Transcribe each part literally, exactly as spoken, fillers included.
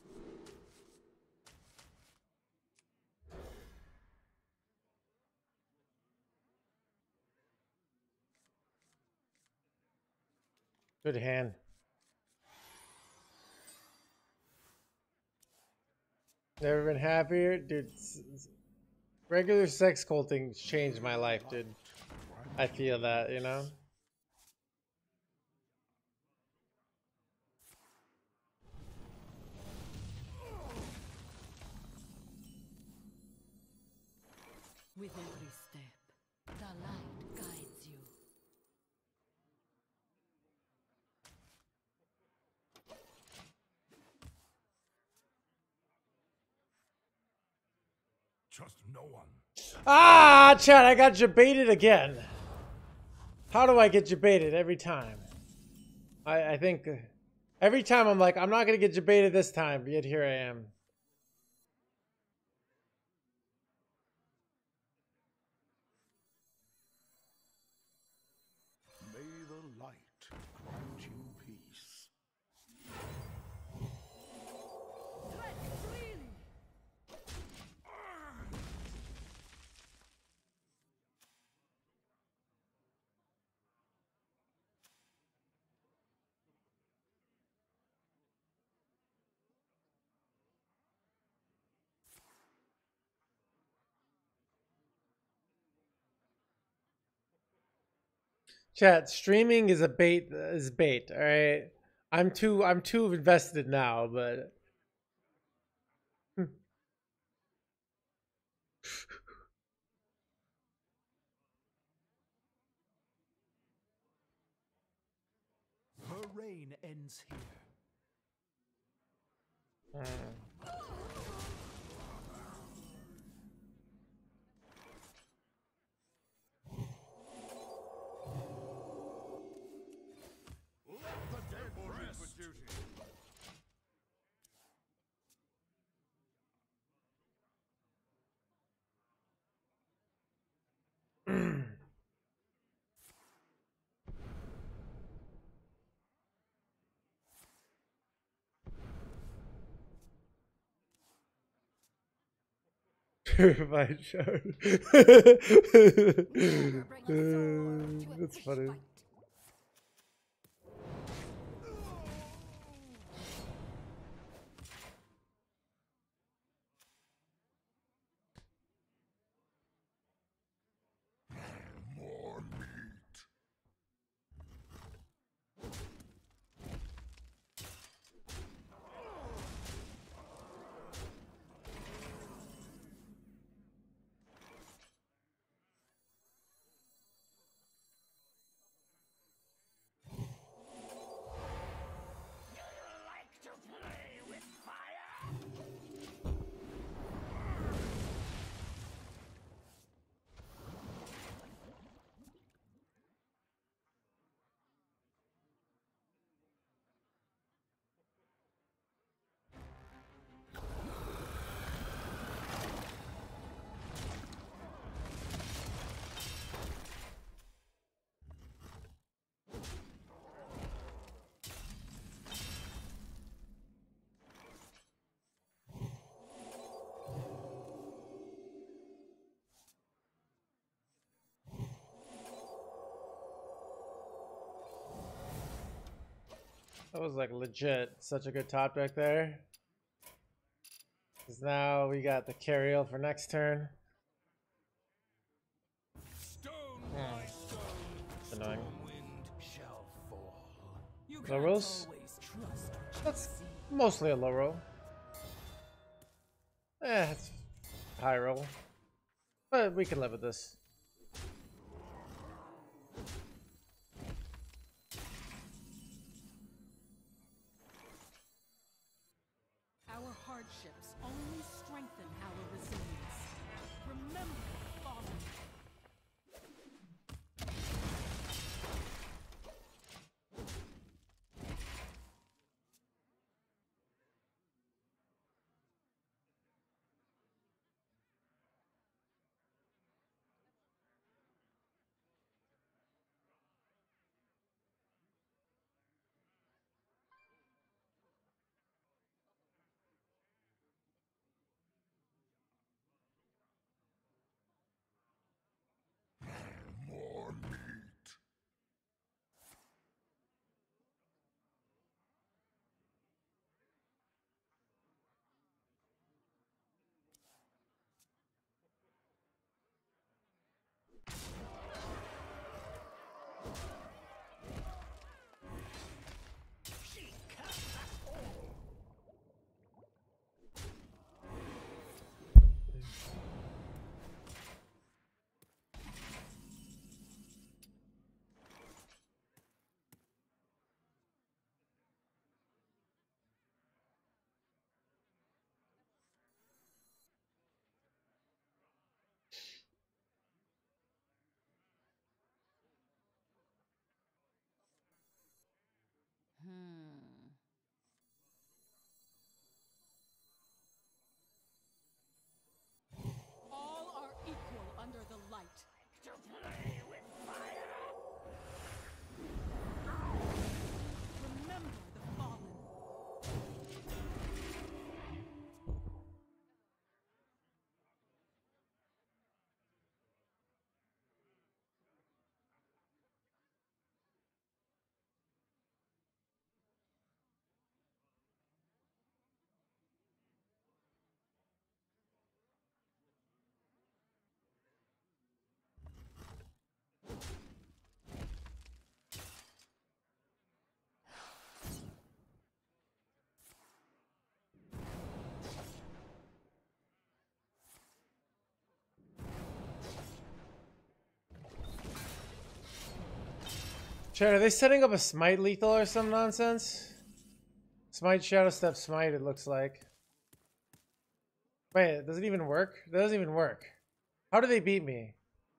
Good hand. Never been happier, dude. Regular sex culting changed my life, dude. I feel that, you know. With every step, the light guides you. Trust no one. Ah, Chad, I got jebaited again. How do I get jebaited every time? I, I think every time I'm like, I'm not going to get jebaited this time, yet here I am. May the light grant you peace. Chat, streaming is a bait is bait, all right? I'm too I'm too invested now, but Her reign ends here. mm. Let the dead rest. For duty. Purified shower. That's funny. More meat. That was like legit such a good top deck there. Because now we got the carryall for next turn. Stone Hmm. by stone, It's annoying. wind shall fall. You Low can't rolls? always trust what you That's see. mostly a low roll. Eh, it's high roll. But we can live with this. Our hardships only strengthen our resilience. Remember the fallen. Chat, are they setting up a smite lethal or some nonsense? Smite, Shadow Step, Smite, it looks like. Wait, does it even work? That doesn't even work. How do they beat me?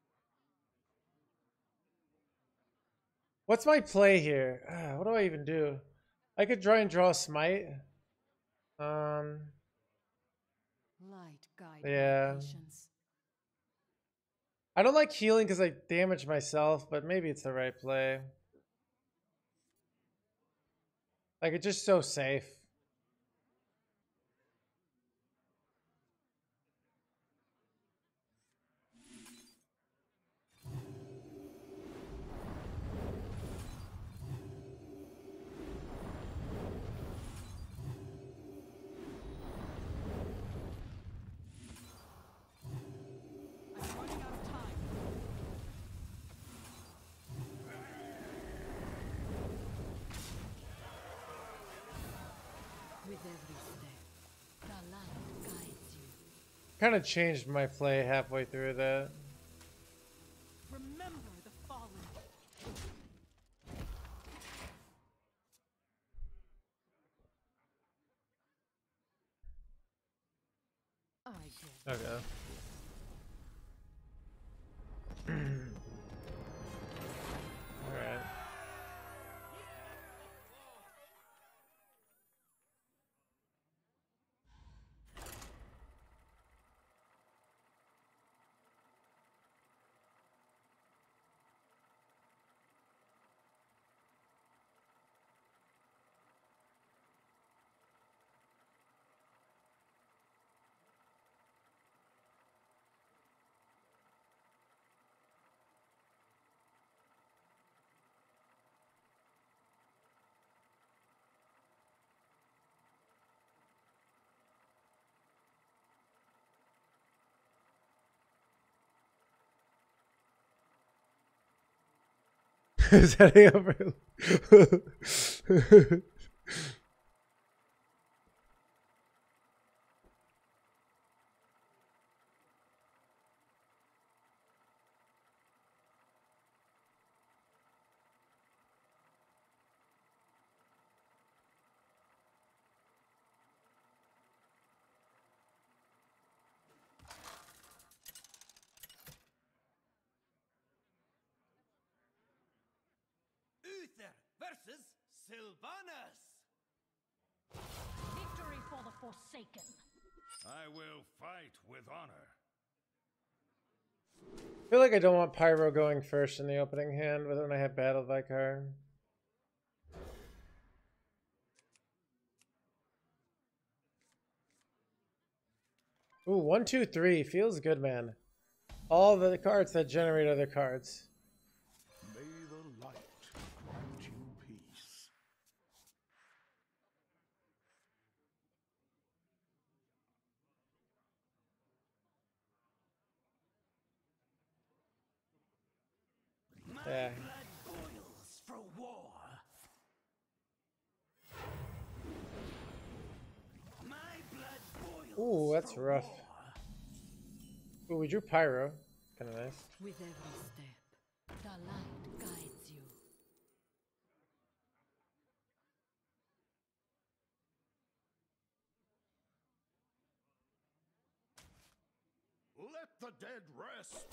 What's my play here? Ah, what do I even do? I could try and draw a Smite. Um, Light guide yeah. my patience. I don't like healing because I damage myself, but maybe it's the right play. Like, it's just so safe. I'm running out of time. With every step, the light guides you. Kind of changed my play halfway through that. Remember the fallen. I get Okay. Alright. Is that over? Uther versus Sylvanas. victory for the Forsaken. I will fight with honor. I feel like I don't want Pyro going first in the opening hand, but then I have Battle Vicar. Ooh, one, two, three. Feels good, man. All the cards that generate other cards. May the light grant you peace. My Yeah. blood boils for war. My blood boils. Ooh, that's for rough. war. Ooh, we drew Pyro. Kind of nice. With every step, the light guides you. Let the dead rest.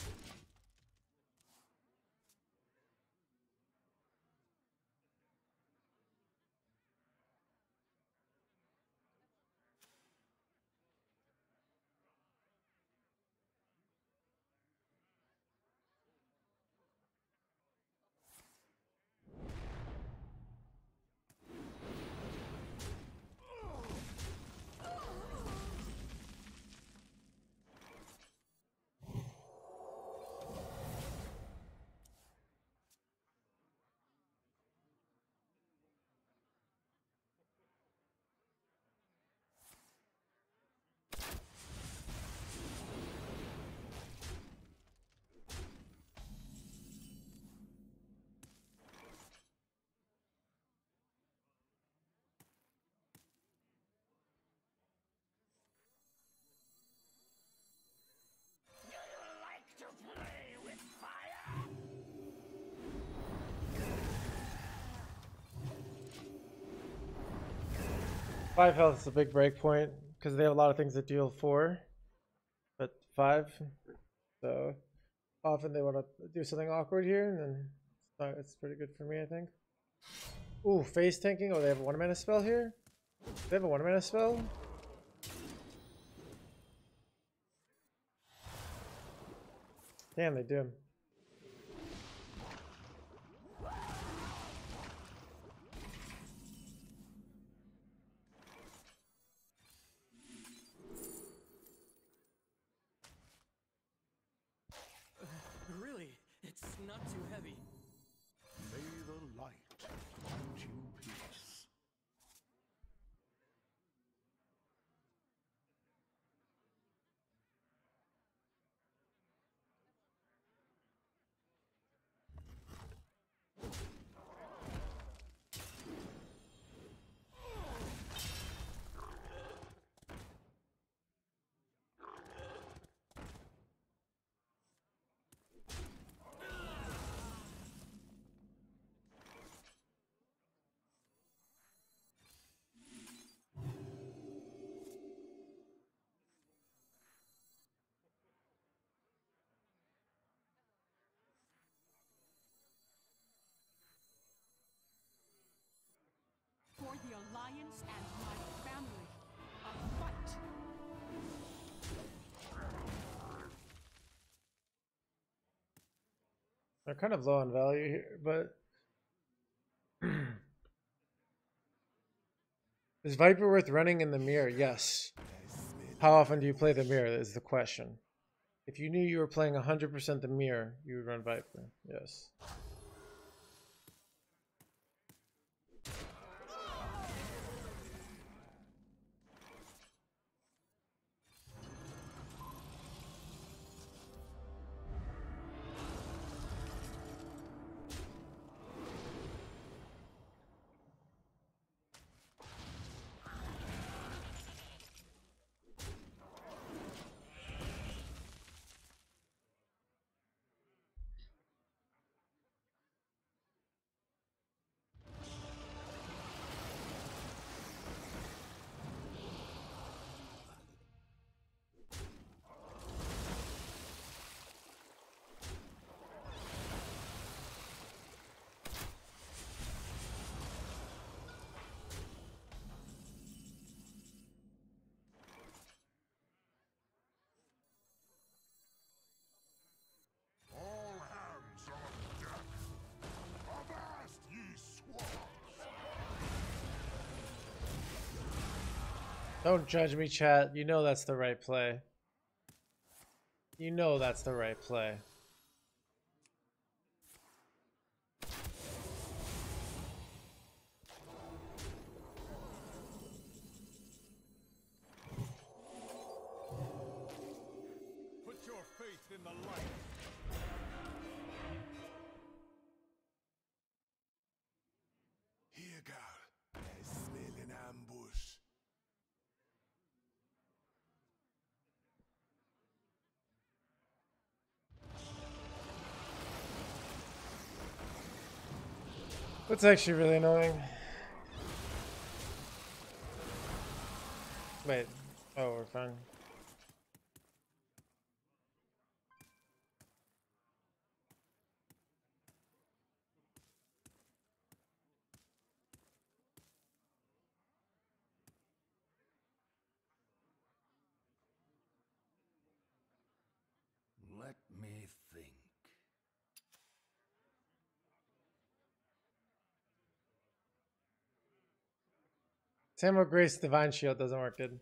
Five health is a big break point because they have a lot of things that deal four, but five. So often they want to do something awkward here, and then it's, not, it's pretty good for me, I think. Ooh, face tanking. Oh, they have a one mana spell here. They have a one mana spell. Damn, they do. Really? It's not too heavy. May the light grant you peace. For the Alliance and my family, a fight! They're kind of low on value here, but is Viper worth running in the mirror? Yes. How often do you play the mirror is the question. If you knew you were playing one hundred percent the mirror, you would run Viper. Yes. All hands on deck. Avast, ye swans! Don't judge me, chat. You know that's the right play. You know that's the right play. Put your faith in the light. Here, girl. I smell an ambush. What's actually really annoying? Wait. Oh, we're fine. Let me think. Samuel Grace Divine Shield doesn't work good.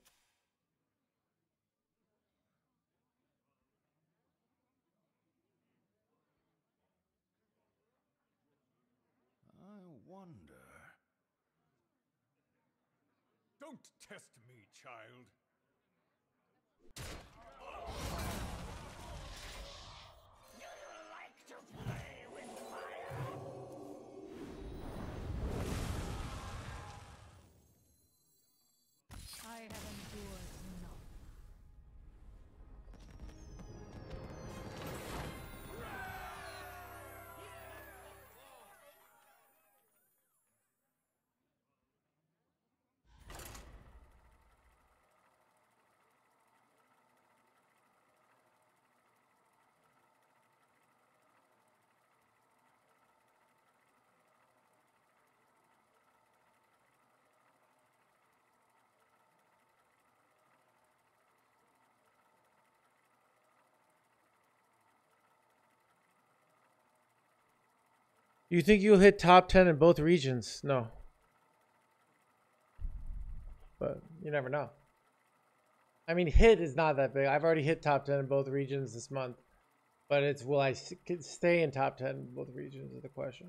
I wonder. Don't test me, child. I have endured enough. You think you'll hit top ten in both regions? No. But you never know. I mean, hit is not that big. I've already hit top ten in both regions this month. But it's will I stay in top ten in both regions is the question.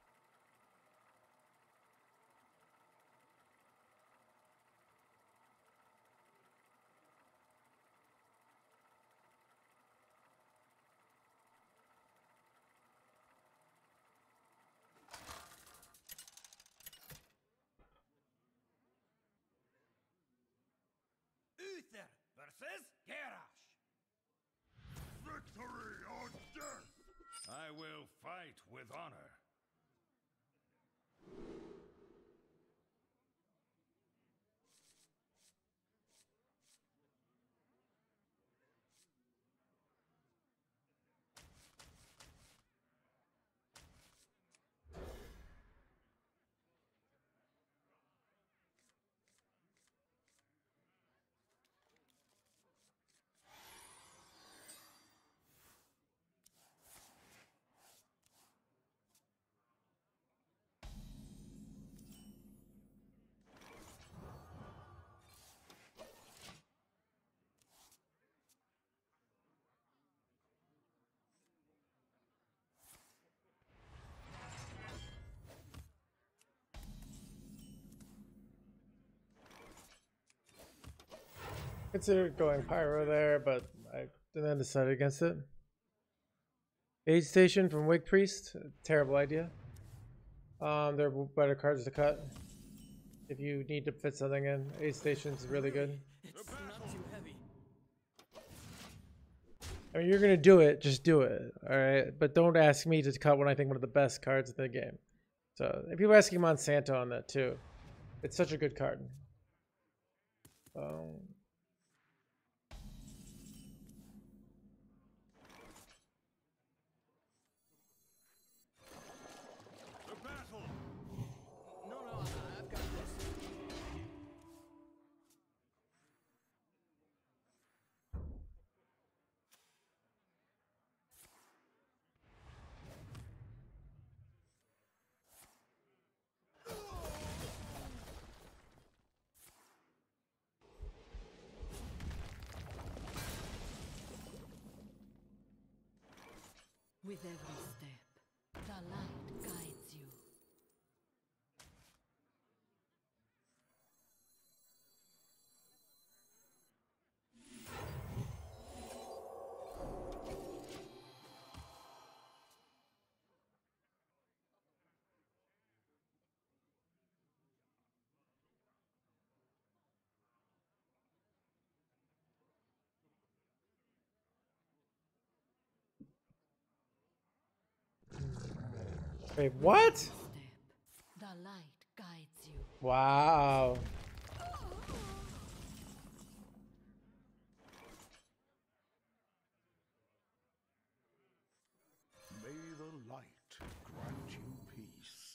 Uther versus Garrosh. Victory or death! I will fight with honor. Considered going pyro there, but I then decided against it. Aid Station from Wig Priest, terrible idea. Um, there are better cards to cut if you need to fit something in. Aid Station's really good. It's not too heavy. I mean, you're gonna do it, just do it, all right? But don't ask me to cut when I think one of the best cards in the game. So if you're asking Monsanto on that too, it's such a good card. Um, No, no, I- I've got this. With every step, the light guides you. wait, what? Step, the light guides you. Wow. May the light grant you peace.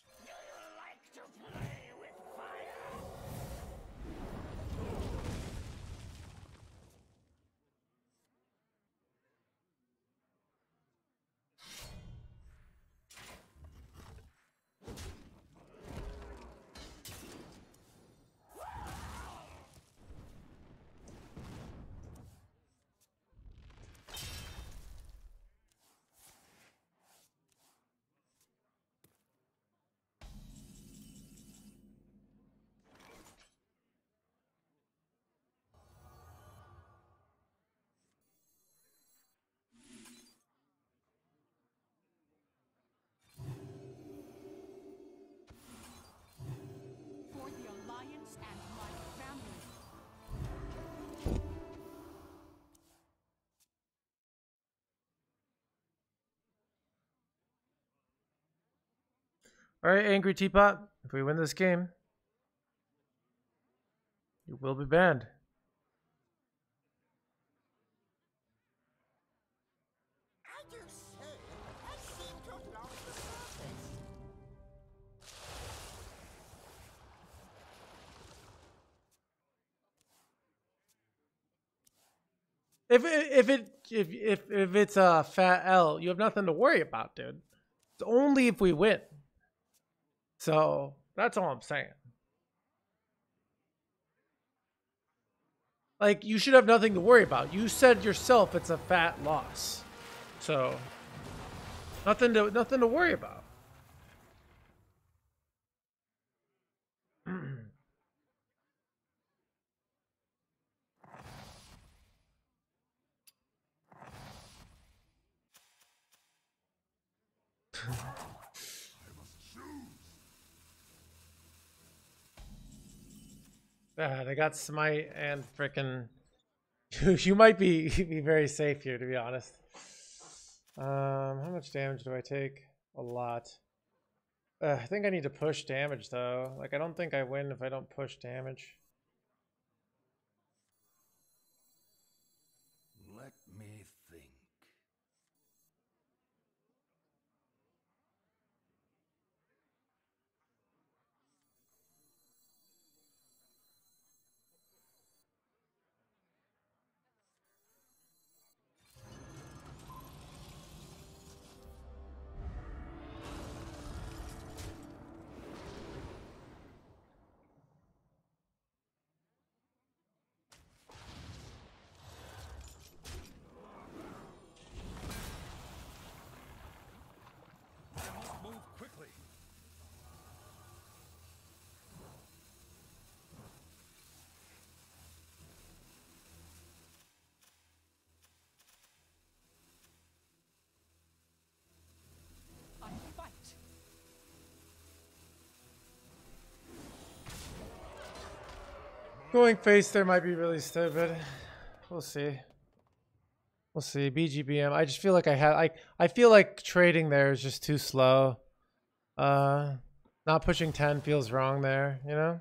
For the Alliance and my family. All right, Angry Teapot. If we win this game, you will be banned. I do say, I seem to have lost the surface. If it, if it if if if it's a fat L, you have nothing to worry about, dude. It's only if we win. So that's all I'm saying. Like, you should have nothing to worry about. You said yourself it's a fat loss. So nothing to nothing to worry about. Ah, they got smite and frickin' you might be be very safe here, to be honest. Um, how much damage do I take? A lot. Uh, I think I need to push damage though. Like, I don't think I win if I don't push damage. Let me think. Move quickly. I fight. Going face there might be really stupid. We'll see. We'll see. B G B M. I just feel like I had I I feel like trading there is just too slow. Uh not pushing ten feels wrong there, you know?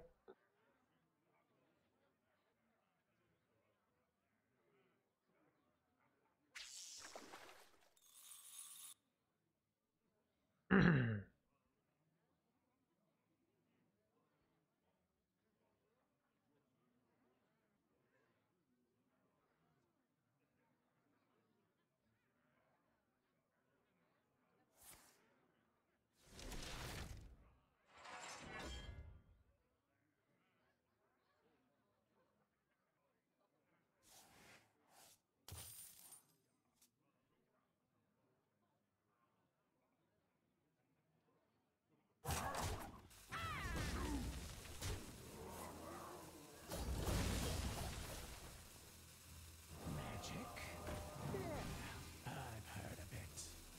Magic? Yeah, I've heard of it.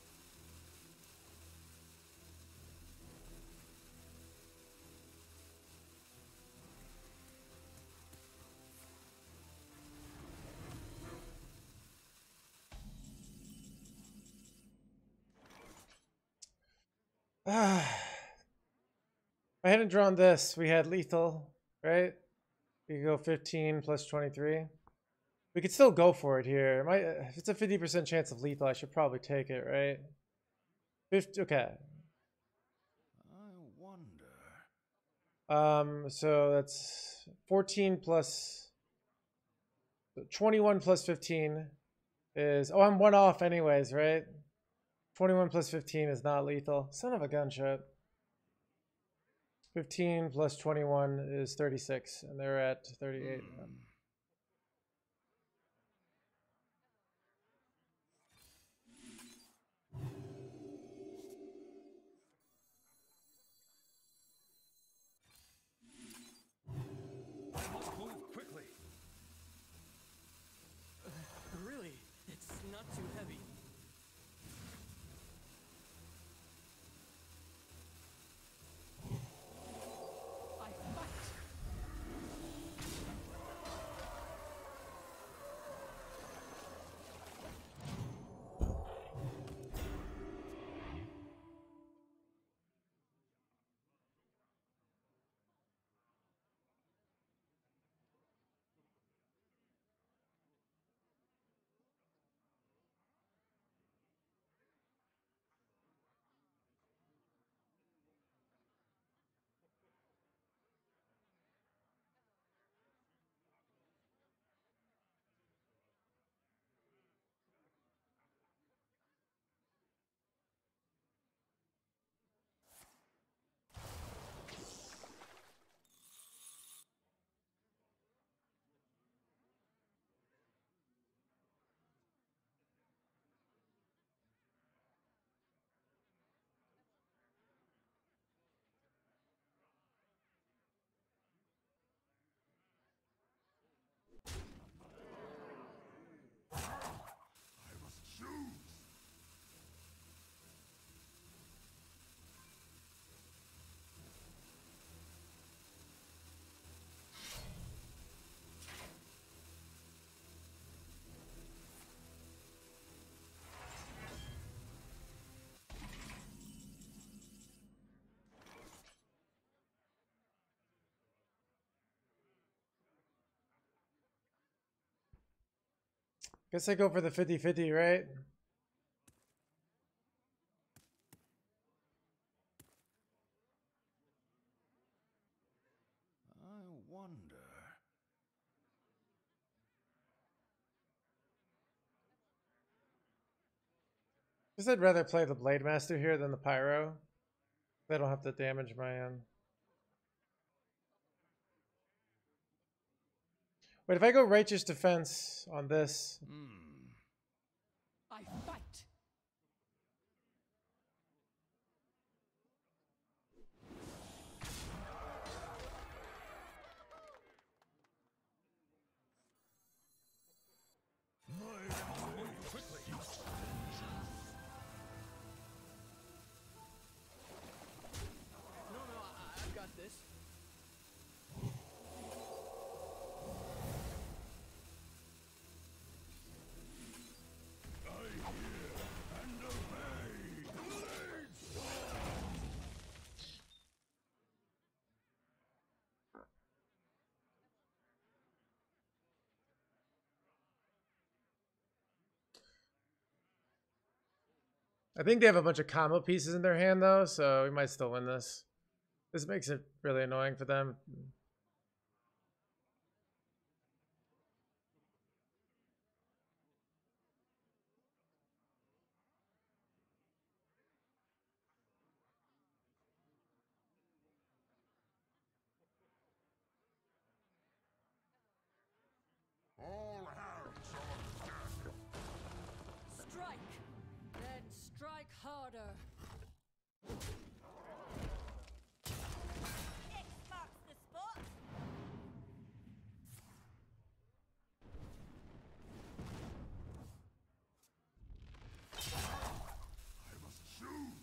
If I hadn't drawn this, we had lethal, right? We could go fifteen plus twenty-three. We could still go for it here. Might, if it's a fifty percent chance of lethal, I should probably take it, right? fifty, okay. I wonder. Um, so that's fourteen plus twenty-one plus fifteen is, oh, I'm one off anyways, right? twenty-one plus fifteen is not lethal. Son of a gunshot. fifteen plus twenty-one is thirty-six, and they're at thirty-eight. Hmm. Move quickly. Really? It's not too heavy. I fight. Guess I go for the fifty fifty, right? I wonder. Guess I'd rather play the Blade Master here than the Pyro. I don't have to damage my own. Wait, if I go Righteous Defense on this, Hmm. I fight. No, no, I, I've got this. I think they have a bunch of combo pieces in their hand though, so we might still win this. This makes it really annoying for them. All hands on deck. Strike! Then strike harder. X marks the spot. I must choose.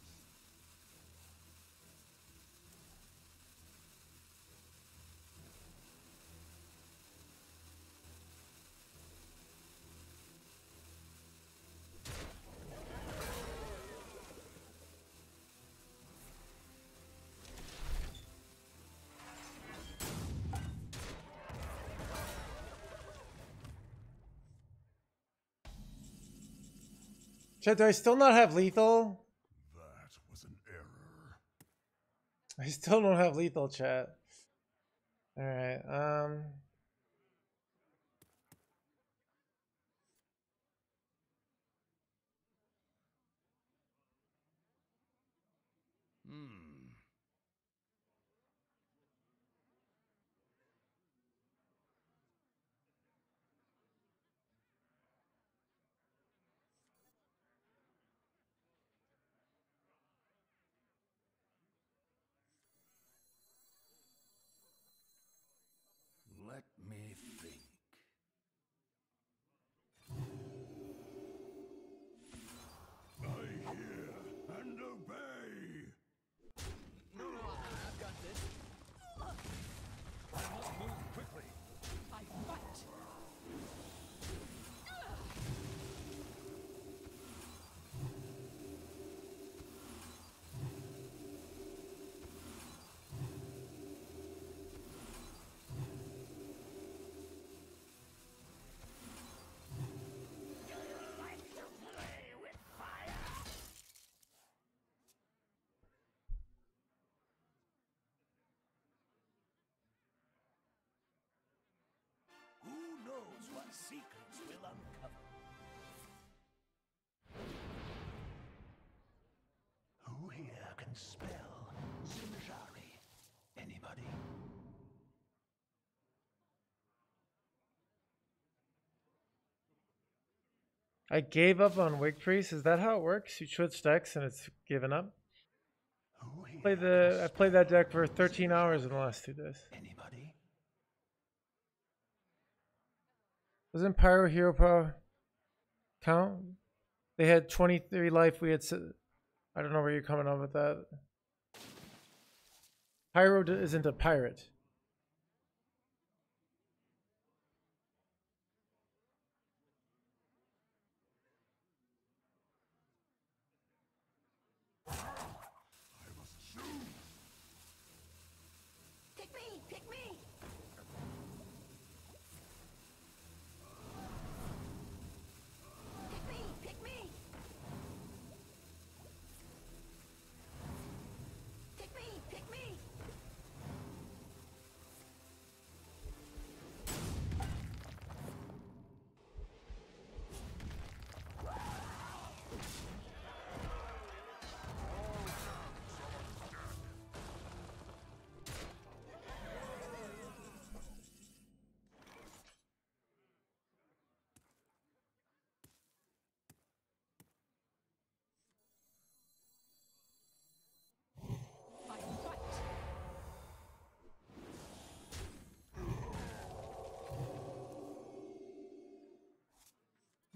Chat, do I still not have lethal? That was an error. I still don't have lethal, chat. Alright, um... Hmm. Let me think. I hear and obey. No, no, I, I've got this. I must move quickly. I fight. Who knows what secrets will uncover? Who here can spell Zimjari? Anybody? I gave up on Wig Priest. Is that how it works? You switch decks and it's given up? Who here Play can the I played that spell deck for thirteen hours in the last two days. Anybody? Doesn't Pyro Hero Power count? They had twenty-three life. We had. s- I don't know where you're coming on with that. Pyro d- isn't a pirate. I must choose. Pick me! Pick me!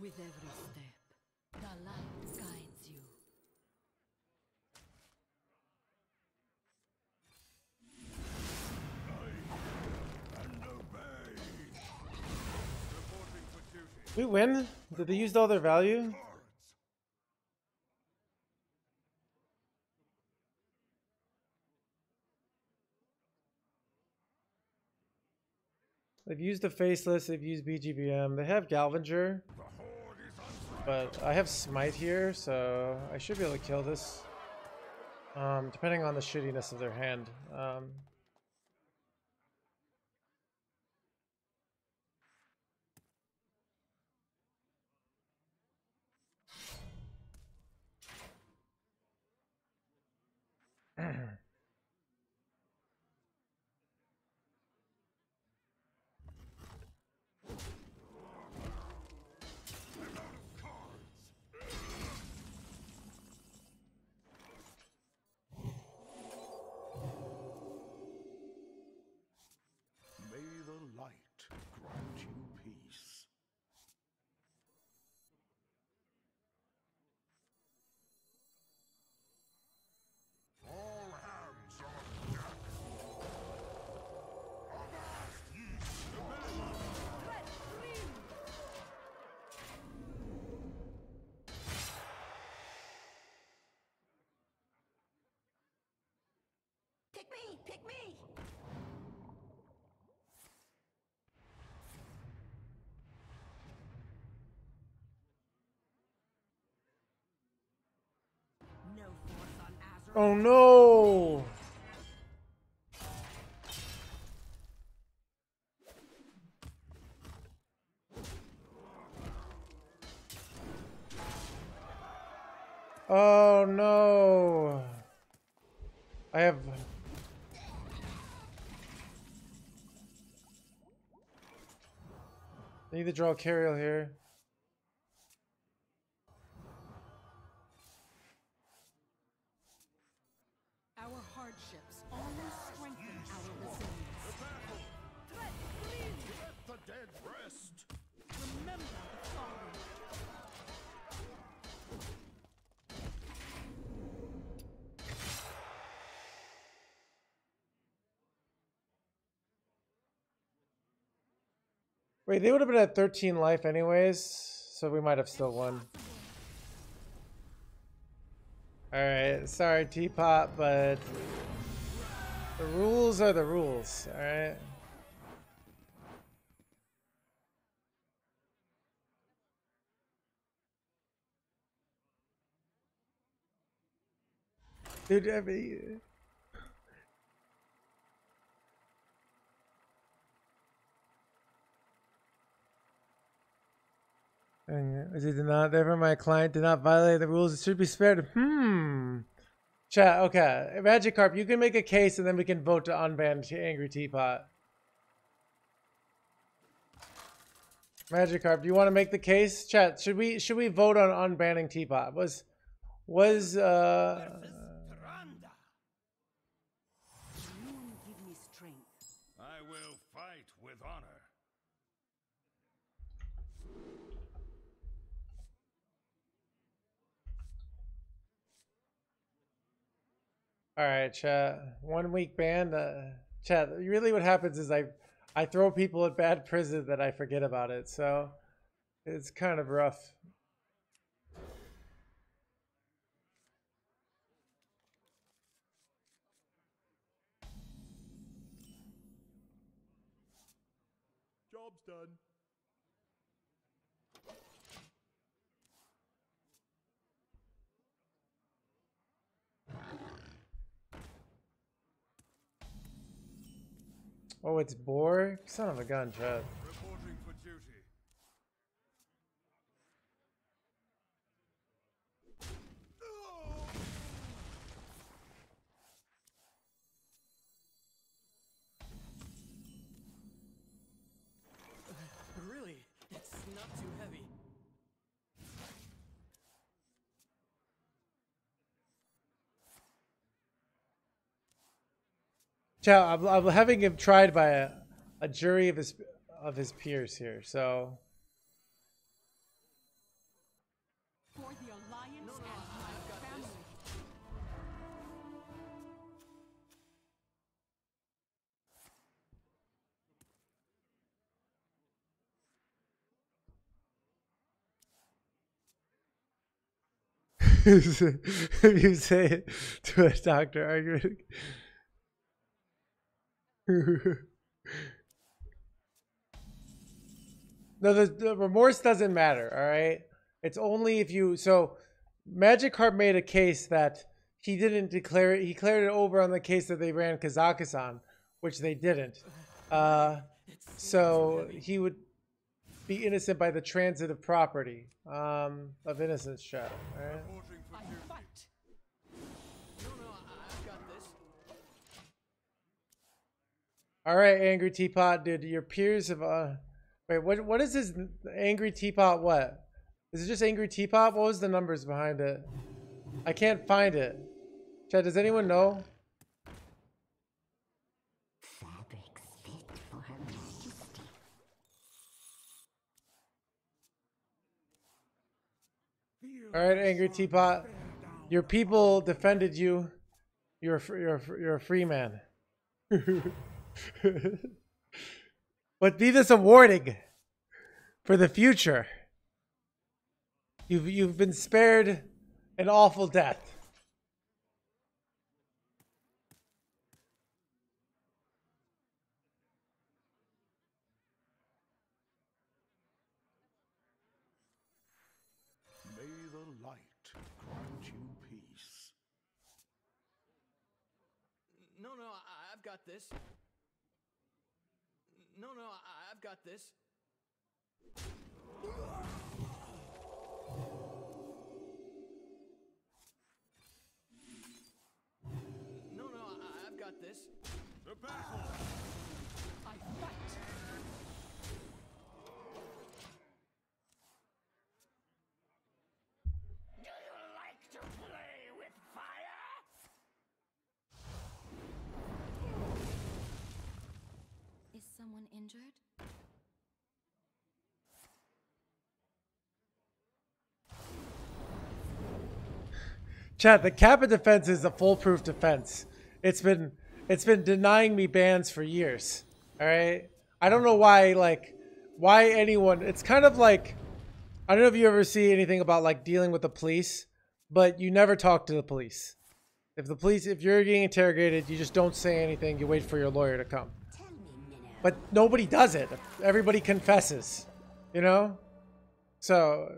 With every step, the light guides you. And obey. Reporting for duty. We win? Did they use all their value? Cards. They've used the Faceless, they've used B G B M, they have Galvanger, The horde is unfriendly. but I have Smite here, so I should be able to kill this. Um, depending on the shittiness of their hand. Um, May the light grant you peace. All hands on deck. Avast ye men. Pick me! Pick me! No force on Azure. oh no! Oh no! I have... I need to draw Cariel here. Our hardships only strengthen our resilience. The battle. Threat, flee! Let the dead rest. Remember the fallen. Wait, they would have been at thirteen life anyways, so we might have still won. Alright, sorry Teapot, but the rules are the rules, alright? Dude, I mean... Is it not ever my client did not violate the rules? It should be spared. Hmm. Chat, okay. Magikarp, you can make a case and then we can vote to unban Angry Teapot. Magikarp, do you want to make the case? Chat, should we should we vote on unbanning Teapot? Was was uh You give me strength. I will fight with honor. all right, chat. One week ban. Uh, chat. Really, what happens is I I throw people at bad prison that I forget about it. So it's kind of rough. Job's done. Oh, it's Boar? Son of a gun, chat. Reporting for duty. Really? It's not too heavy. Chat, I'm, I'm having him tried by a, a jury of his of his peers here, so You say it to a doctor arguing. No, the, the remorse doesn't matter, all right? It's only if you... So, Magikarp made a case that he didn't declare it. He declared it over on the case that they ran Kazakhstan, which they didn't. Uh, so, he would be innocent by the transitive property um, of innocence, chat. All right? I fight. No, no, I- I've got this. All right, Angry Teapot, dude. Your peers have... Uh, wait, what? What is this Angry Teapot what? Is it just Angry Teapot? What was the numbers behind it? I can't find it. Chat, does anyone know? Fabrics fit for her majesty. All right, Angry Teapot. Your people defended you. You're a, fr- you're a, fr- you're a free man. But be this a warning for the future. You've you've been spared an awful death. May the light grant you peace. No, no, I- I've got this. No, no, I- I've got this. No, no, I- I've got this. The battle. I fight. Do you like to play with fire? Is someone injured? Chat, the Kappa defense is a foolproof defense. It's been it's been denying me bans for years. All right? I don't know why like why anyone it's kind of like I don't know if you ever see anything about like dealing with the police, but you never talk to the police. If the police if you're getting interrogated, you just don't say anything. You wait for your lawyer to come. Tell me, Minnow. But nobody does it. Everybody confesses, you know? So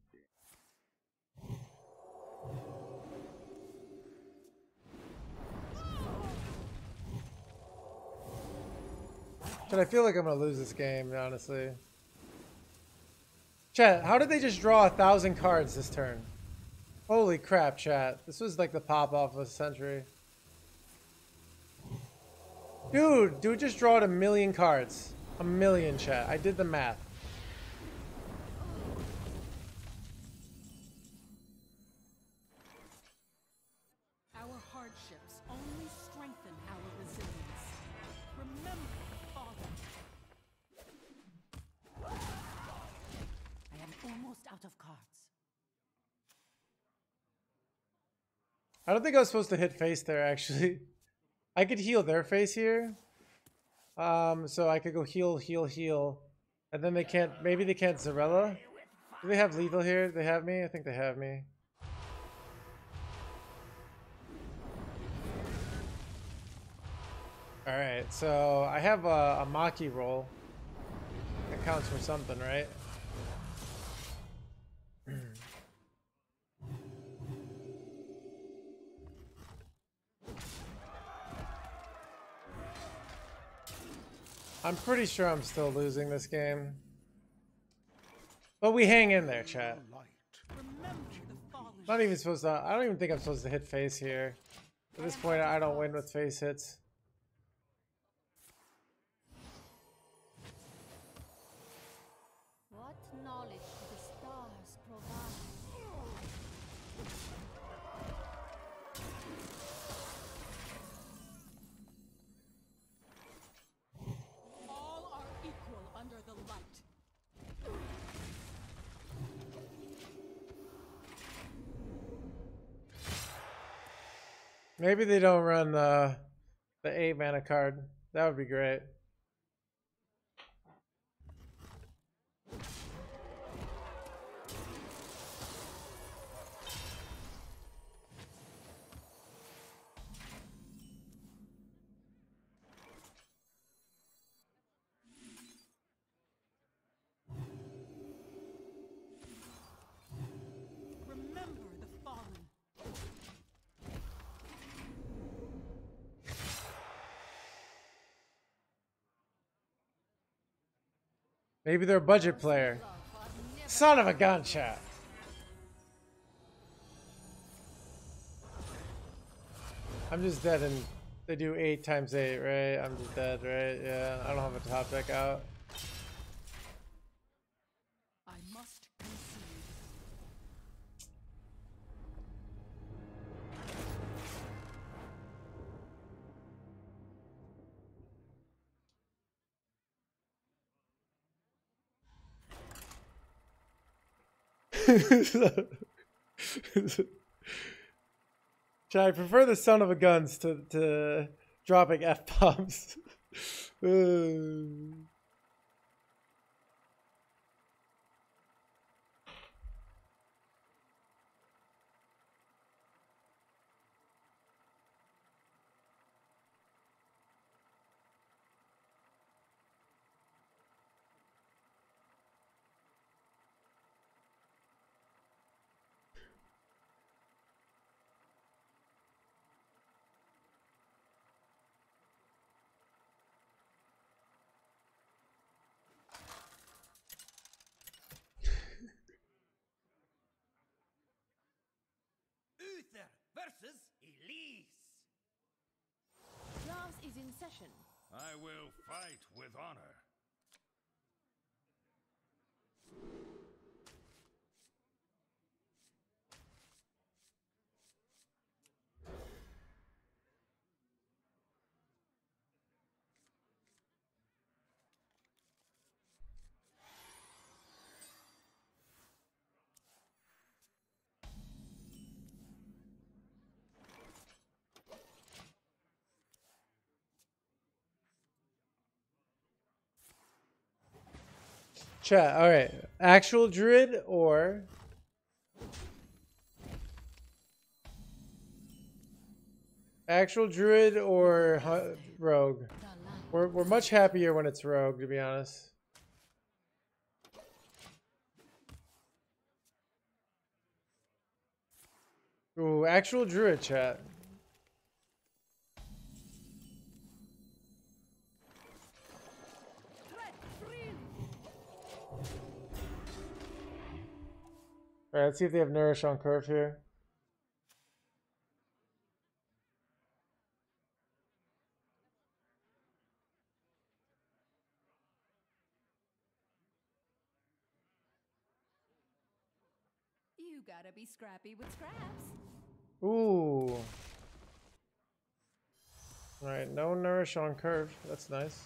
But I feel like I'm gonna lose this game, honestly. Chat, how did they just draw a thousand cards this turn? Holy crap, chat. This was like the pop off of the century. Dude, dude just drawed a million cards. A million, chat. I did the math. Our hardships only strengthen our resilience. Remember, Father. I am almost out of cards. I don't think I was supposed to hit face there, actually. I could heal their face here. Um, so I could go heal, heal, heal. And then they can't, maybe they can't Zarella? Do they have lethal here? Do they have me? I think they have me. Alright, so I have a, a Maki roll. That counts for something, right? I'm pretty sure I'm still losing this game. But we hang in there, chat. The light. Remember the fallen. Not even supposed to, I don't even think I'm supposed to hit face here. At this point, I don't win with face hits. What knowledge do the stars provide? All are equal under the light. Maybe they don't run the, the eight mana card. That would be great. Maybe they're a budget player. Son of a gun, chat. I'm just dead and they do eight times eight, right? I'm just dead, right? Yeah, I don't have a top deck out. I must concede. Chat, I prefer the son of a guns to, to dropping F-bombs. Uh. Uther versus Elise. Class is in session. I will fight with honor. Chat, alright. Actual druid or actual druid or hu- rogue? We're, we're much happier when it's rogue, to be honest. Ooh, actual druid, chat. Alright, let's see if they have Nourish on curve here. You gotta be scrappy with scraps. Ooh. Alright, no Nourish on curve. That's nice.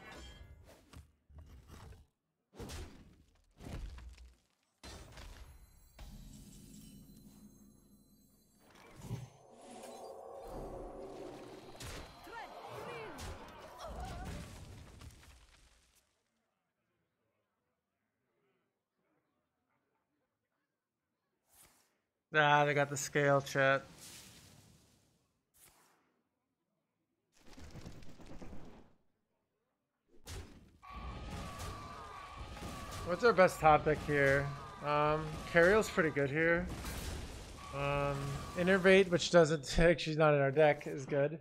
Ah, they got the scale, chat. What's our best topic here? Um, Cariel's pretty good here. Um, Innervate, which doesn't take, she's not in our deck, is good.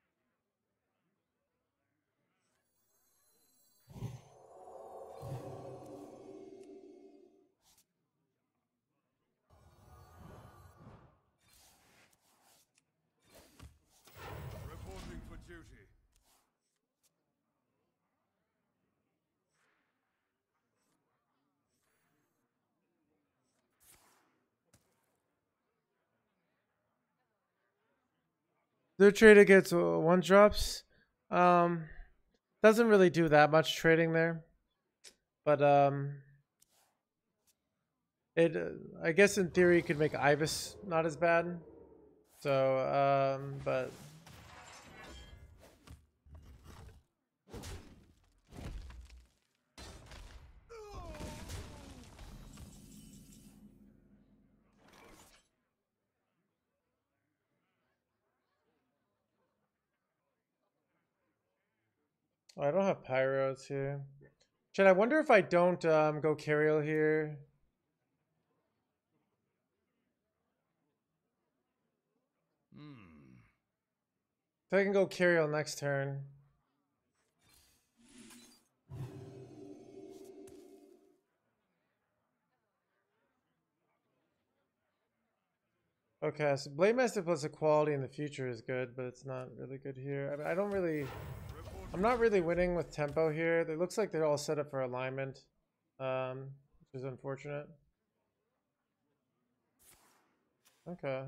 Reporting for duty. Their trader gets uh, one drops. Um, doesn't really do that much trading there, but um, it uh, I guess in theory you could make Ibis not as bad. So um, but oh, I don't have Pyros here. Should I wonder if I don't um, go Cariel here? Hmm. So I can go Cariel next turn. Okay, so Blade Master plus equality in the future is good, but it's not really good here. I, mean, I don't really... I'm not really winning with tempo here. It looks like they're all set up for alignment, um, which is unfortunate. Okay.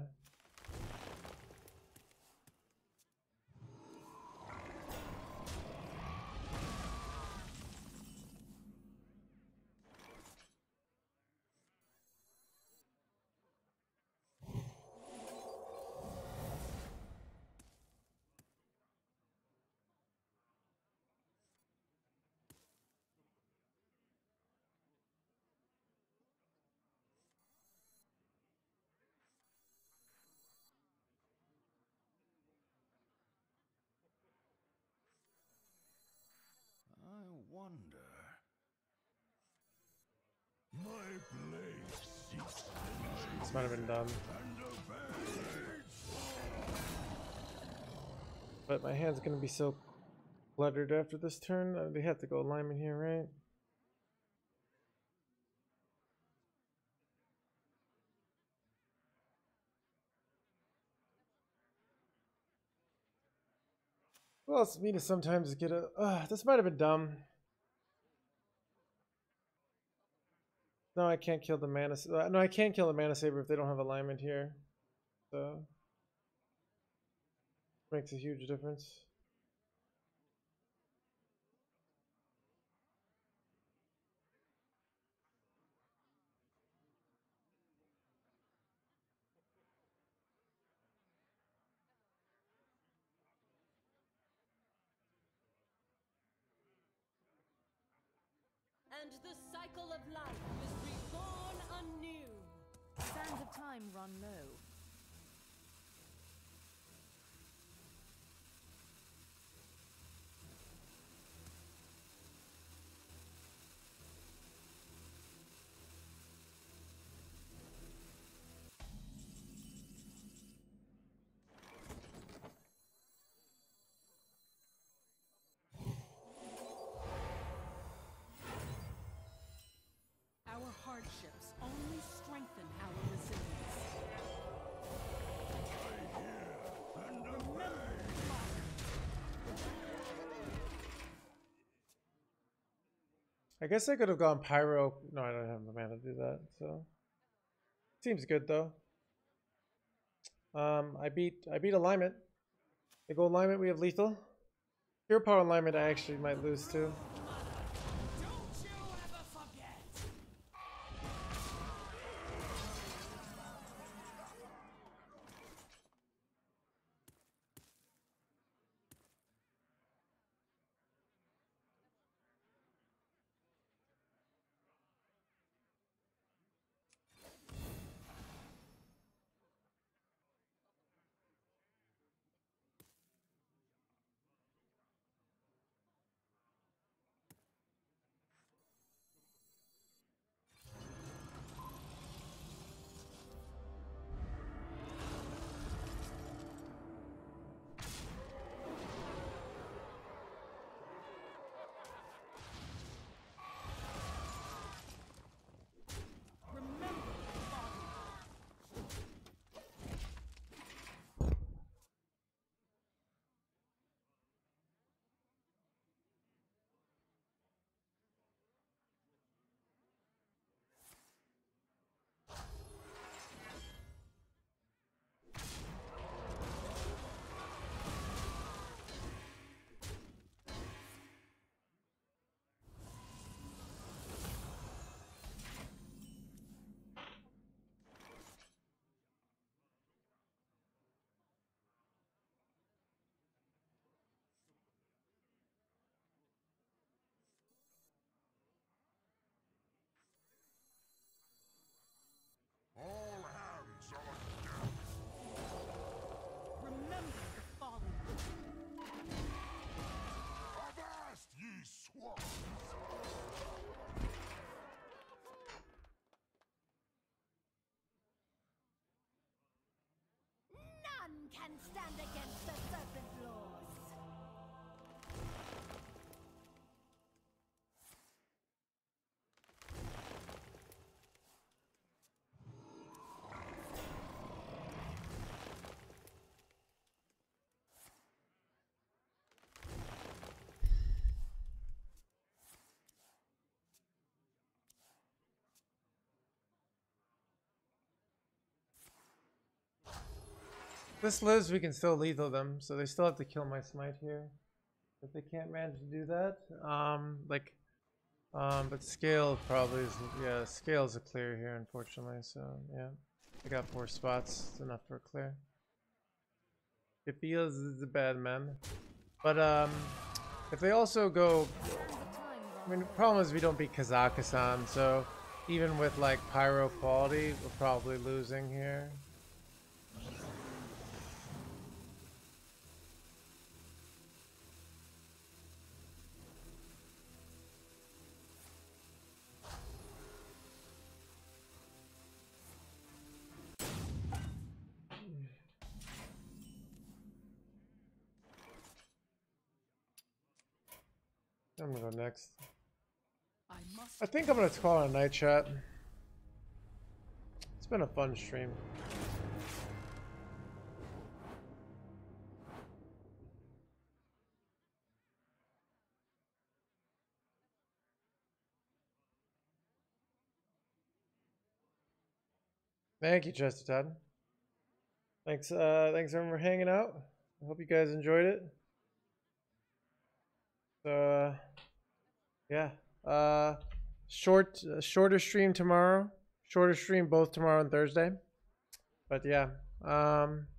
I wonder. My blade seeks This might have been dumb. and obeys. But my hand's gonna be so cluttered after this turn. Uh, They have to go alignment here, right? Well, it's me to sometimes get a. Uh, this might have been dumb. No, I can't kill the mana. Uh, no, I can't kill the mana saber if they don't have alignment here. So makes a huge difference. And the cycle of life is reborn anew. Sands of time run low. Our hardships only strengthen our resilience. I guess I could have gone pyro. No, I don't have the mana to do that. So seems good though. Um, I beat I beat alignment. They go alignment. We have lethal. Hero power alignment. I actually might lose too. Don't you ever forget! this lives, we can still lethal them, so they still have to kill my smite here. If they can't manage to do that, um, like, um, but scale probably is, yeah, scale's a clear here, unfortunately, so, yeah. I got four spots, it's enough for a clear. It feels it's a bad man. But, um, if they also go, I mean, the problem is we don't beat Kazakhstan, so even with, like, pyro quality, we're probably losing here. I'm gonna go next. I must. I think I'm gonna call it a night chat. It's been a fun stream. Thank you, Chester Todd. Thanks, uh, thanks everyone for hanging out. I hope you guys enjoyed it. So, uh, yeah, uh, short, uh, shorter stream tomorrow. Shorter stream both tomorrow and Thursday. But yeah, um,